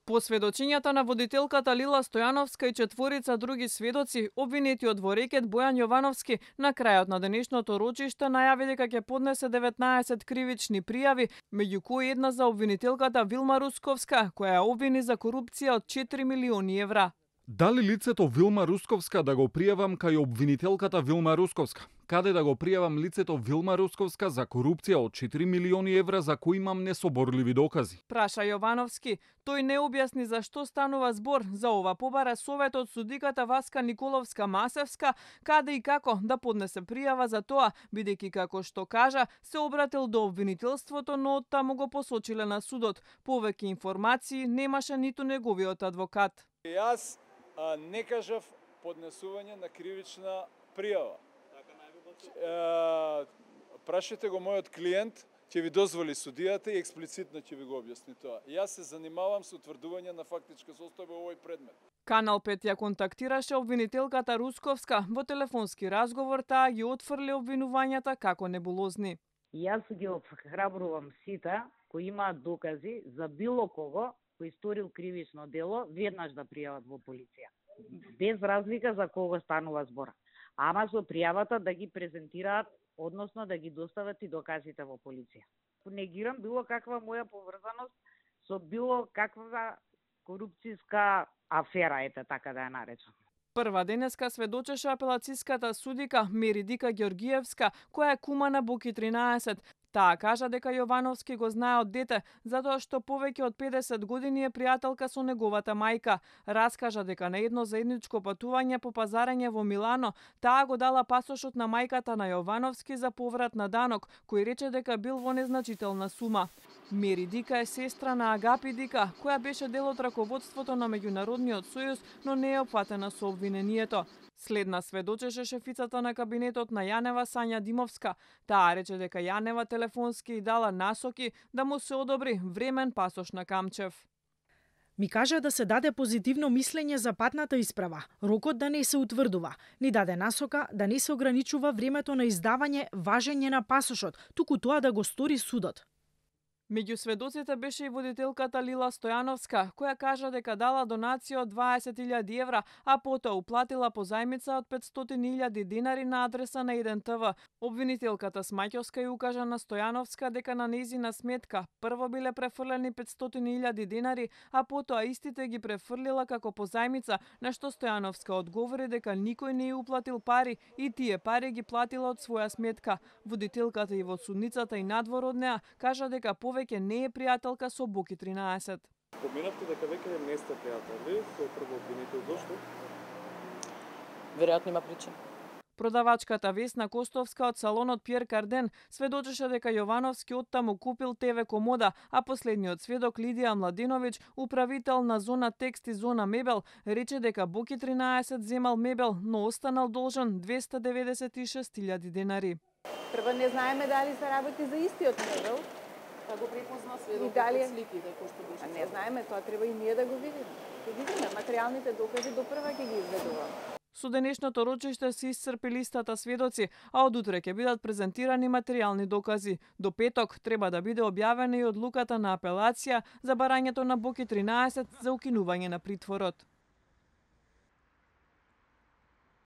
По сведочењата на водителката Лила Стојановска и четворица други сведоци, обвинетиот во рекет Бојан Јовановски на крајот на денешното рочиште најави дека ќе поднесе 19 кривични пријави, меѓу кои една за обвинителката Вилма Русковска, која ја обвини за корупција од 4 милиони евра. Дали лицето Вилма Русковска да го пријавам кај обвинителката Вилма Русковска? Каде да го пријавам лицето Вилма Русковска за корупција од 4 милиони евра за кои имам несоборливи докази? Праша Јовановски. Тој не објасни за што станува збор. За ова побара совет од судиката Васка Николовска-Масевска, каде и како да поднесе пријава за тоа, бидејќи како што кажа, се обратил до обвинителството, но оттаму го посочиле на судот. Повеќе информации немаше ниту неговиот адвокат. Јас не кажав поднесување на кривична пријава. Прашете го мојот клиент, ќе ви дозволи судијата и експлицитно ќе ви го објасни тоа. Јас се занимавам со утврдување на фактичка состојба во овој предмет. Канал 5 ја контактираше обвинителката Русковска. Во телефонски разговор таа ги отфрли обвинувањата како небулозни. Јас ги охрабрувам сите кои имаат докази за било кого кој сторил кривично дело, веднаш да пријават во полиција. Без разлика за кого станува збор. Ама со пријавата да ги презентираат, односно да ги достават и доказите во полиција. Негирам било каква моја поврзаност со било каква корупцијска афера, ете така да ја наречам. Прва денеска сведочеше апелациската судика Меридика Ѓоргиевска, која е кума на Боки 13. Таа кажа дека Јовановски го знае од дете, затоа што повеќе од 50 години е пријателка со неговата мајка. Раскажа дека на едно заедничко патување по пазарење во Милано, таа го дала пасошот на мајката на Јовановски за поврат на данок, кој рече дека бил во незначителна сума. Мери Дика е сестра на Агапи Дика, која беше дел од раководството на Меѓународниот сојуз, но не е опфатена со обвинението. Следна сведочеше шефицата на кабинетот на Јанева Сања Димовска. Таа рече дека Јанева телефонски и дала насоки да му се одобри времен пасош на Камчев. Ми кажа да се даде позитивно мислење за патната исправа, рокот да не се утврдува. Ни даде насока да не се ограничува времето на издавање, важење на пасошот, туку тоа да го стори судот. Меѓу сведоците беше и водителката Лила Стојановска, која кажа дека дала донација од 20.000 евра, а потоа уплатила позајмица од 500.000 динари на адреса на 1ТВ. Обвинителката Смаќовска ја укажа на Стојановска дека на нејзина сметка прво биле префрлени 500.000 динари, а потоа истите ги префрлила како позајмица, на што Стојановска одговори дека никој не ја уплатил пари и тие пари ги платила од своја сметка. Водителката и во судницата и надвор од неа кажа дека повеќе не е пријателка со Боки 13. Поминавте дека веќе не сте пријатели со прво обвинител, зошто? Веројатно има причина. Продавачката Весна Костовска од салонот Пјер Карден сведочеше дека Јовановски оттаму купил ТВ комода, а последниот сведок Лидија Младеновиќ, управител на зона текст и зона мебел, рече дека Боки 13 земал мебел, но останал должен 296.000 денари. Прво не знаеме дали се работи за истиот мебел. Па го препозна сведокот од сликите кои што беше. Не знаеме, тоа треба и ние да го видиме. Ќе видиме материјалните докази, до прва ќе ги изведуваме. Со денешното рочиште се исцрпи листата сведоци, а од утре ќе бидат презентирани материјални докази. До петок треба да биде објавена и одлуката на апелација за барањето на Боки 13 за укинување на притворот.